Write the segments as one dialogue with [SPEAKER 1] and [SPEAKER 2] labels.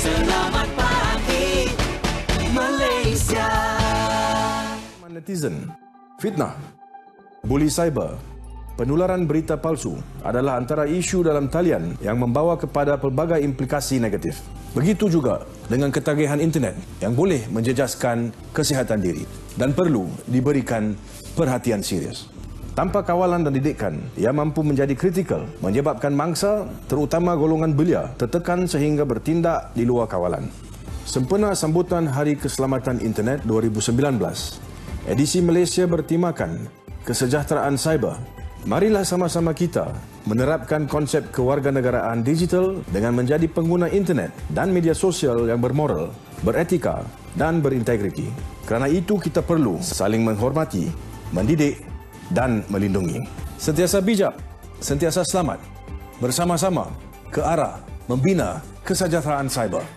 [SPEAKER 1] Selamat pagi Malaysia.
[SPEAKER 2] Netizen, fitnah, buli cyber, penularan berita palsu adalah antara isu dalam talian yang membawa kepada pelbagai implikasi negatif. Begitu juga dengan ketagihan internet yang boleh menjejaskan kesihatan diri dan perlu diberikan perhatian serius. Tanpa kawalan dan didikan, ia mampu menjadi kritikal, menyebabkan mangsa, terutama golongan belia, tertekan sehingga bertindak di luar kawalan. Sempena sambutan Hari Keselamatan Internet 2019, edisi Malaysia bertemakan kesejahteraan cyber. Marilah sama-sama kita menerapkan konsep kewarganegaraan digital dengan menjadi pengguna internet dan media sosial yang bermoral, beretika dan berintegriti. Kerana itu kita perlu saling menghormati, mendidik dan melindungi. Sentiasa bijak, sentiasa selamat, bersama-sama ke arah membina kesejahteraan cyber.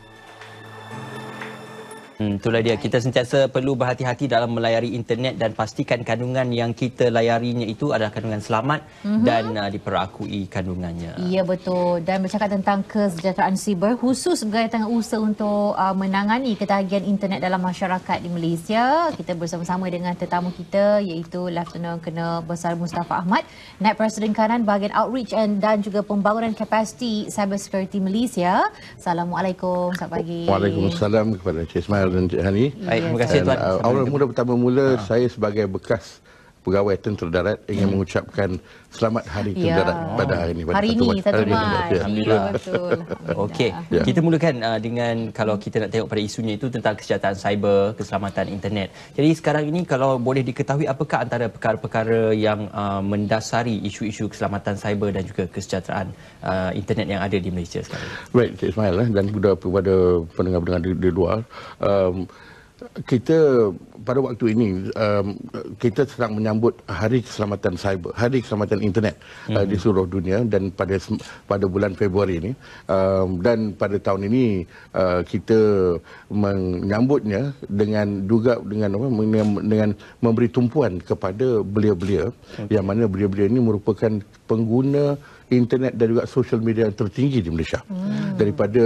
[SPEAKER 3] Itulah dia, kita sentiasa perlu berhati-hati dalam melayari internet dan pastikan kandungan yang kita layarinya itu adalah kandungan selamat dan diperakui kandungannya.
[SPEAKER 4] Ya, betul. Dan bercakap tentang kesejahteraan siber, khusus berkaitan dengan usaha untuk menangani ketagihan internet dalam masyarakat di Malaysia, kita bersama-sama dengan tetamu kita iaitu Lieutenant Colonel Besar Mustafa Ahmad, Naib Presiden Kanan Bahagian Outreach dan juga Pembangunan Kapasiti Cyber Security Malaysia. Assalamualaikum, selamat pagi.
[SPEAKER 5] Waalaikumsalam kepada Encik Ismail dan Encik Hani.
[SPEAKER 3] Baik, terima kasih Tuan.
[SPEAKER 5] Awal mula pertama-mula saya sebagai bekas pegawai tentera darat ingin mengucapkan selamat Hari Tentera Darat pada hari ini.
[SPEAKER 4] Hari ini 1 Mac.
[SPEAKER 3] Alhamdulillah.
[SPEAKER 4] Betul.
[SPEAKER 3] Okey, kita mulakan dengan kalau kita nak tengok pada isunya itu tentang kesejahteraan cyber, keselamatan internet. Jadi sekarang ini kalau boleh diketahui apakah antara perkara-perkara yang mendasari isu-isu keselamatan cyber dan juga kesejahteraan internet yang ada di Malaysia sekarang.
[SPEAKER 5] Baik, Encik Ismail dan juga kepada pendengar-pendengar di luar, kita pada waktu ini kita sedang menyambut Hari Keselamatan Cyber, Hari Keselamatan Internet di seluruh dunia dan pada bulan Februari ini, dan pada tahun ini kita menyambutnya dengan memberi tumpuan kepada belia-belia yang mana belia-belia ini merupakan pengguna internet dan juga social media yang tertinggi di Malaysia. Daripada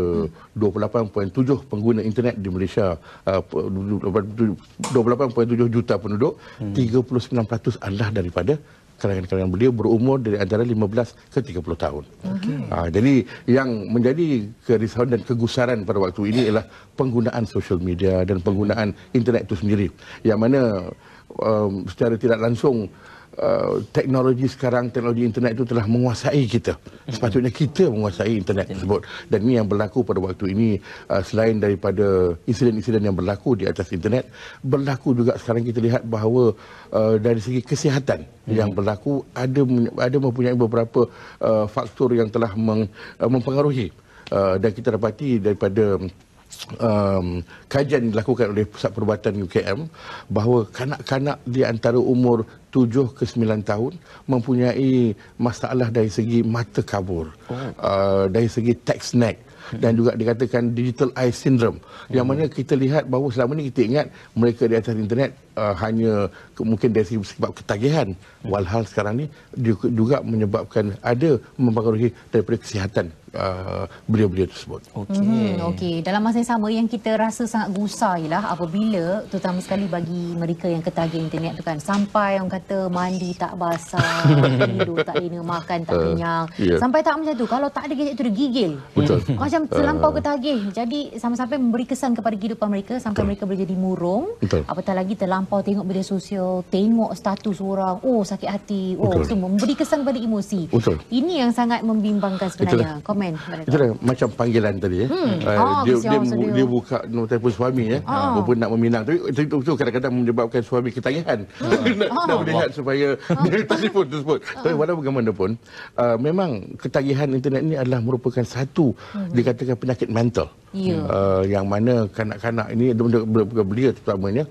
[SPEAKER 5] 28.7 pengguna internet di Malaysia, 28.7 juta penduduk, 39% adalah daripada kalangan-kalangan belia berumur dari antara 15 ke 30 tahun. Jadi yang menjadi kerisauan dan kegusaran pada waktu ini ialah penggunaan social media dan penggunaan internet itu sendiri. Yang mana secara tidak langsung teknologi internet itu telah menguasai kita. Sepatutnya kita menguasai internet tersebut. Dan ini yang berlaku pada waktu ini, selain daripada insiden-insiden yang berlaku di atas internet, berlaku juga sekarang kita lihat bahawa dari segi kesihatan yang berlaku ada mempunyai beberapa faktor yang telah mempengaruhi. Dan kita dapati daripada kajian dilakukan oleh Pusat Perubatan UKM bahawa kanak-kanak di antara umur 7 ke 9 tahun mempunyai masalah dari segi mata kabur, dari segi text neck, dan juga dikatakan digital eye syndrome, yang mana kita lihat bahawa selama ini kita ingat mereka di atas internet hanya mungkin dari sebab ketagihan, walhal sekarang ni juga mempengaruhi daripada kesihatan belia-belia tersebut.
[SPEAKER 4] Okey. Dalam masa yang sama yang kita rasa sangat gusar ialah apabila terutama sekali bagi mereka yang ketagih internet tu kan, sampai orang kata mandi tak basah, tidur tak lena, makan tak kenyang, sampai tak macam tu, kalau tak ada gadget tu dia gigil. Macam terlampau ketagih. Jadi sampai-sampai memberi kesan kepada kehidupan mereka sampai mereka boleh jadi murung. Apatah lagi terlampau tengok media sosial, tengok status orang, sakit hati, semua memberi kesan pada emosi. Ini yang sangat membimbangkan sebenarnya. Komen.
[SPEAKER 5] Itulah macam panggilan tadi dia buka nombor telefon suami walaupun nak meminang, tapi itu kadang-kadang menyebabkan suami ketagihan nak melihat supaya dia telefon tersebut. Tapi walaupun bagaimanapun memang ketagihan internet ini adalah merupakan satu dikatakan penyakit mental, yang mana kanak-kanak ini belia terutamanya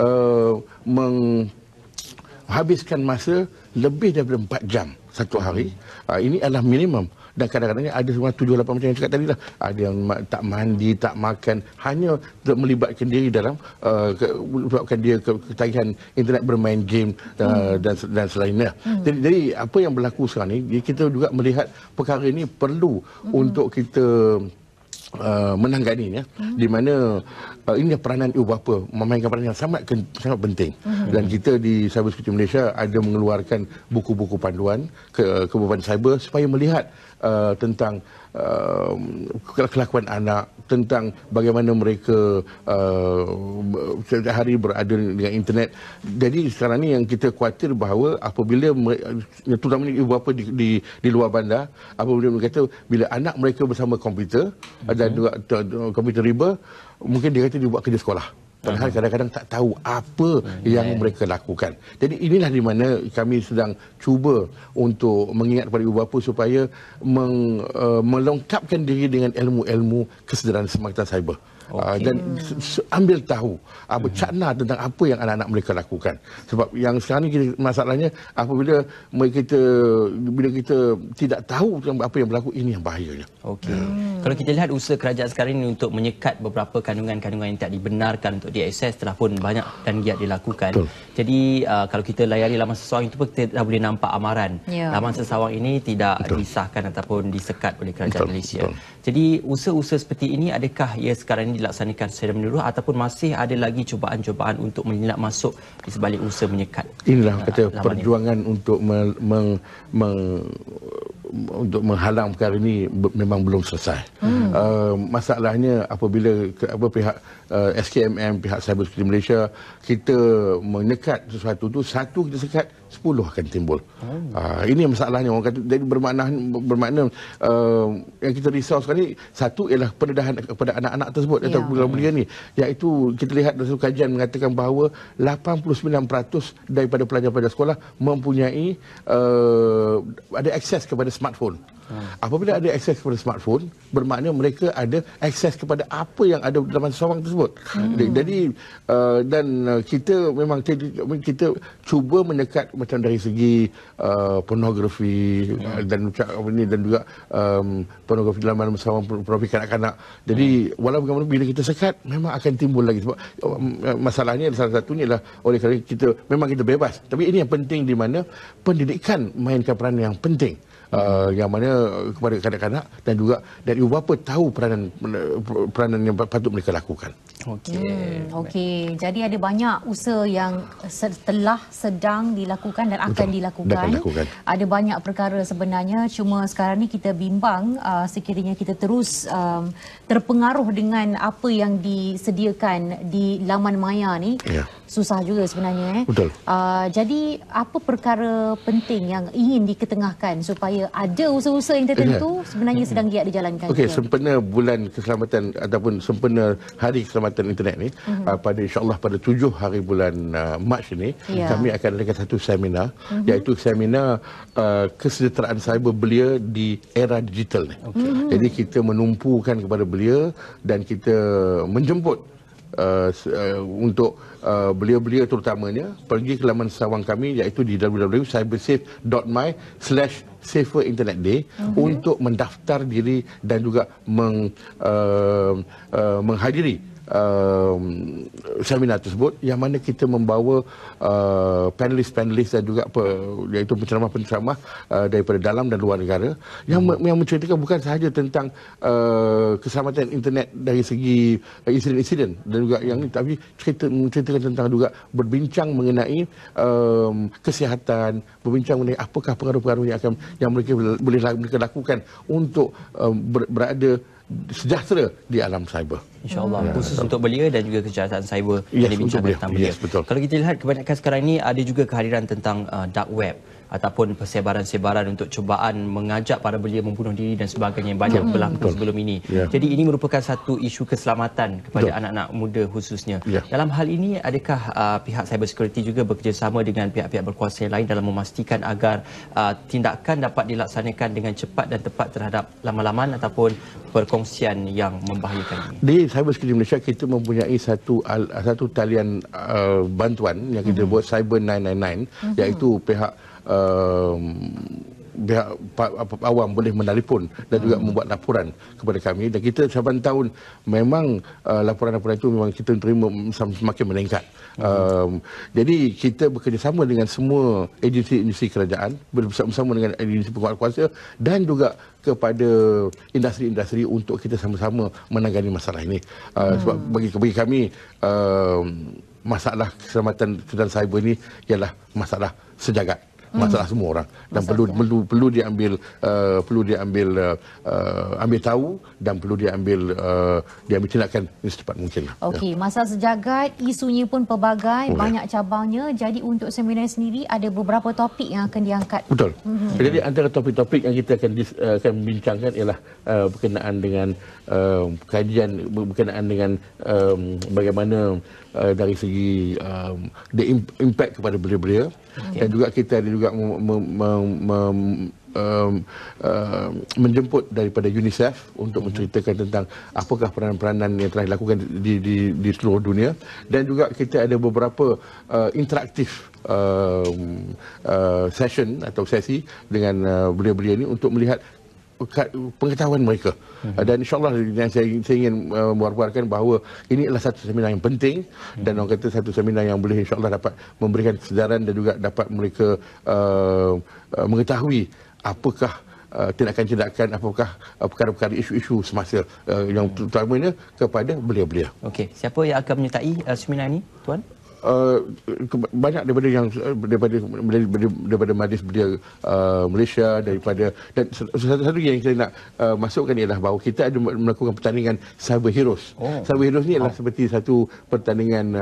[SPEAKER 5] menghabiskan masa lebih daripada 4 jam satu hari. Ini adalah minimum. Dan kadang-kadang ada semua 7-8 macam yang cakap tadi lah. Ada yang tak mandi, tak makan, hanya melibatkan diri dalam sebabkan dia ketagihan internet, bermain game dan selainnya. Jadi apa yang berlaku sekarang ni, kita juga melihat perkara ini perlu untuk kita menanganinya, di mana ini peranan ibu bapa memainkan peranan yang sangat penting. Dan kita di Cyber Security Malaysia ada mengeluarkan buku-buku panduan kebebanan cyber supaya melihat tentang kelakuan anak, tentang bagaimana mereka setiap hari berada dengan internet. Jadi sekarang ni yang kita khawatir bahawa apabila terutamanya ibu bapa di luar bandar, apabila mereka kata bila anak mereka bersama komputer dan juga komputer riba, mungkin dia kata dia buat kerja sekolah. Padahal kadang-kadang tak tahu apa yang mereka lakukan. Jadi inilah di mana kami sedang cuba untuk mengingat kepada ibu bapa supaya melengkapkan diri dengan ilmu-ilmu kesedaran semakatan cyber. Dan ambil tahu bercakna tentang apa yang anak-anak mereka lakukan. Sebab yang sekarang ni masalahnya apabila kita tidak tahu tentang apa yang berlaku, ini yang bahayanya.
[SPEAKER 3] Okey. Kalau kita lihat usaha kerajaan sekarang ini untuk menyekat beberapa kandungan-kandungan yang tidak dibenarkan untuk diakses telah pun banyak dan giat dilakukan.
[SPEAKER 5] Betul.
[SPEAKER 3] Jadi kalau kita layari laman sesawang itu pun kita dah boleh nampak amaran. Laman sesawang ini tidak disahkan ataupun disekat oleh kerajaan Malaysia. Jadi usaha-usaha seperti ini adakah ia sekarang ini dilaksanakan secara menyeluruh ataupun masih ada lagi cubaan-cubaan untuk menyelinap masuk di sebalik usaha menyekat?
[SPEAKER 5] Inilah kata perjuangan untuk untuk menghalang perkara ini memang belum selesai. Masalahnya apabila pihak SKMM, pihak Cyber Security Malaysia, kita menyekat sesuatu tu, satu kita sekat, 10 akan timbul. Ini masalahnya. Orang kata, jadi bermakna yang kita risau sekarang ni, satu ialah pendedahan kepada anak-anak tersebut atau belia ni, iaitu kita lihat dalam satu kajian mengatakan bahawa 89% daripada pelajar-pelajar sekolah mempunyai ada akses kepada smartphone. Apabila ada akses kepada smartphone, bermakna mereka ada akses kepada apa yang ada dalam sawang tersebut. Jadi dan kita memang kita cuba menyekat macam dari segi pornografi dan juga pornografi dalam sawang, pornografi kanak-kanak. Jadi walaupun bagaimana bila kita sekat, memang akan timbul lagi. Sebab masalahnya salah satunya ialah oleh kerana kita memang kita bebas. Tapi ini yang penting, di mana pendidikan mainkan peranan yang penting. Yang mana kepada kanak-kanak dan juga dari ibu bapa tahu peranan yang patut mereka lakukan.
[SPEAKER 4] Okey. Jadi ada banyak usaha yang telah sedang dilakukan dan akan dilakukan. Ada banyak perkara sebenarnya, cuma sekarang ni kita bimbang sekiranya kita terus terpengaruh dengan apa yang disediakan di laman maya ni. Susah juga sebenarnya.
[SPEAKER 5] Betul.
[SPEAKER 4] Jadi apa perkara penting yang ingin diketengahkan supaya ada usaha-usaha yang tertentu sebenarnya sedang giat dijalankan?
[SPEAKER 5] Okey, sempena bulan keselamatan ataupun sempena hari keselamatan internet ni, pada insya-Allah pada 7 hari bulan Mac ini, kami akan adakan satu seminar, iaitu seminar kesejahteraan cyber belia di era digital ni. Jadi kita menumpukan kepada belia dan kita menjemput untuk belia-belia terutamanya pergi ke laman sawang kami, iaitu di www.cybersafe.my/safer internet day untuk mendaftar diri dan juga menghadiri seminar tersebut, yang mana kita membawa panelis-panelis dan juga iaitu penceramah-penceramah daripada dalam dan luar negara yang menceritakan bukan sahaja tentang keselamatan internet dari segi insiden-insiden dan juga yang ini, tapi menceritakan tentang juga berbincang mengenai kesihatan, berbincang mengenai apakah pengaruh-pengaruh yang mereka boleh lakukan untuk berada sejahtera di alam cyber.
[SPEAKER 3] InsyaAllah, khusus untuk belia dan juga kejahatan cyber yang dibincangkan tentang belia. Kalau kita lihat kebanyakan sekarang ini ada juga kehadiran tentang dark web ataupun persebaran-sebaran untuk cubaan mengajak para belia membunuh diri dan sebagainya, banyak berlaku sebelum ini. Jadi ini merupakan satu isu keselamatan kepada anak-anak muda khususnya. Dalam hal ini, adakah pihak cyber security juga bekerjasama dengan pihak-pihak berkuasa yang lain dalam memastikan agar tindakan dapat dilaksanakan dengan cepat dan tepat terhadap laman-laman ataupun perkongsian yang membahayakan ini?
[SPEAKER 5] Di Cyber Security Malaysia kita mempunyai satu talian bantuan yang kita buat Cyber 999, iaitu pihak pihak awam boleh menelpon dan juga membuat laporan kepada kami, dan kita saban tahun memang laporan-laporan itu memang kita terima semakin meningkat. Jadi kita bekerjasama dengan semua agensi-agensi kerajaan, bersama dengan agensi penguat kuasa dan juga kepada industri-industri untuk kita sama-sama menangani masalah ini. Sebab bagi kami masalah keselamatan dan cyber ini ialah masalah sejagat, masalah semua orang, dan perlu diambil ambil tahu dan perlu diambil tindakan secepat mungkin.
[SPEAKER 4] Okey, masalah sejagat, isunya pun pelbagai, banyak cabangnya. Jadi untuk seminar sendiri ada beberapa topik yang akan diangkat.
[SPEAKER 5] Betul. Jadi antara topik-topik yang kita akan bincangkan ialah berkenaan dengan kajian berkenaan dengan bagaimana dari segi impact kepada belia-belia, dan juga kita ada juga menjemput daripada UNICEF untuk menceritakan tentang apakah peranan-peranan yang telah dilakukan di seluruh dunia, dan juga kita ada beberapa interaktif session atau sesi dengan belia-belia ini untuk melihat pengetahuan mereka. Dan insyaAllah saya ingin mewawarkan bahawa ini adalah satu seminar yang penting, dan orang kata satu seminar yang boleh insyaAllah dapat memberikan kesedaran dan juga dapat mereka mengetahui apakah tindakan-tindakan, apakah perkara-perkara isu-isu semasa yang terutamanya kepada belia-belia.
[SPEAKER 3] Okey, siapa yang akan menyertai seminar ini, Tuan?
[SPEAKER 5] Banyak daripada Majlis Belia Malaysia, dan satu yang saya nak masukkan ialah bahawa kita ada melakukan pertandingan Cyber Heroes. Cyber Heroes ni adalah seperti satu pertandingan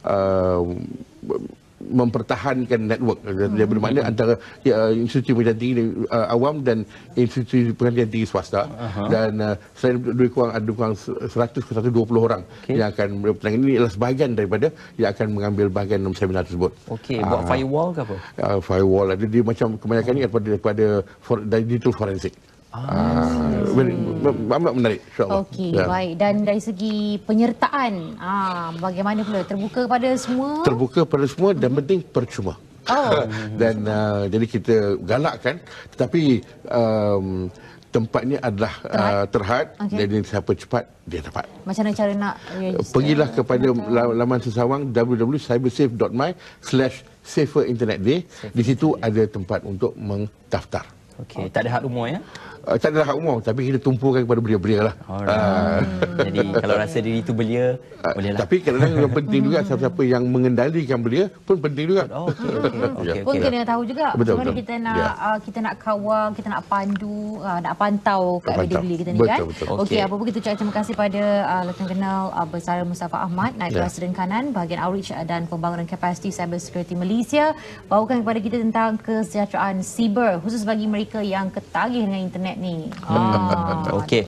[SPEAKER 5] mempertahankan network, dia bermakna antara institusi pendidikan tinggi awam dan institusi pendidikan tinggi swasta. Dan selain lebih kurang ada kurang 100 ke 120 orang yang akan berpertandingan. Ini adalah sebahagian daripada yang akan mengambil bahagian dalam seminar tersebut.
[SPEAKER 3] Okey, buat firewall ke apa?
[SPEAKER 5] Firewall ada dia macam kebanyakannya daripada digital forensik. Amat menarik, insyaAllah.
[SPEAKER 4] Okey, baik. Dan dari segi penyertaan, bagaimana pula? Terbuka kepada semua?
[SPEAKER 5] Terbuka kepada semua dan penting percuma. Dan jadi kita galakkan, tetapi tempatnya adalah terhad. Jadi siapa cepat dia dapat.
[SPEAKER 4] Macam mana cara nak register?
[SPEAKER 5] Pergilah kepada laman sesawang www.cybersave.my/safer internet day. Di situ ada tempat untuk mendaftar.
[SPEAKER 3] Okey, tak ada had umur ya?
[SPEAKER 5] Tak ada hak umum, tapi kita tumpukan kepada belia-belia lah.
[SPEAKER 3] Jadi kalau rasa diri itu belia, bolehlah.
[SPEAKER 5] Tapi kadang-kadang yang penting juga siapa-siapa yang mengendalikan belia pun penting juga.
[SPEAKER 3] Okey.
[SPEAKER 4] Pun kena tahu juga
[SPEAKER 5] Betul.
[SPEAKER 4] kita nak kawal, kita nak pandu, nak pantau kat belia-belia kita ni kan.
[SPEAKER 5] Betul.
[SPEAKER 4] Okey, apa pun kita ucapkan terima kasih pada Lieutenant Colonel Bersara Mustafa Ahmad, Naib Presiden Kanan Bahagian Outreach dan Pembangunan Kapasiti Cyber Security Malaysia, bawakan kepada kita tentang kesejahteraan siber khusus bagi mereka yang ketagih dengan internet ni.
[SPEAKER 3] Okey.